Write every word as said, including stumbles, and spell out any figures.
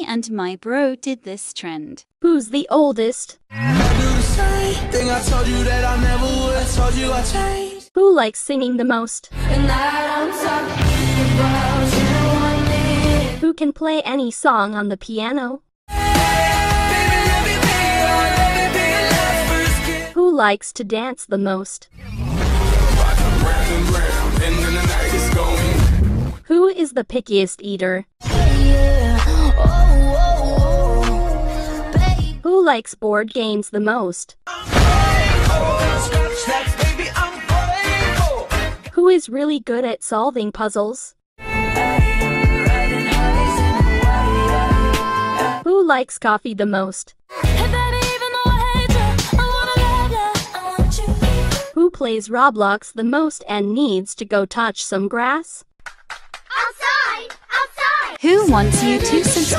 and my bro did this trend. Who's the oldest? Thing I told you that I never would. I told you I changed. Who likes singing the most? And I'm talking about you. Who can play any song on the piano? Baby, let me be your, let me be your last first kiss. Who likes to dance the most? Who is the pickiest eater? Who likes board games the most? Who is really good at solving puzzles? Who likes coffee the most? Who plays Roblox the most and needs to go touch some grass? Outside! Outside! Who wants you to subscribe?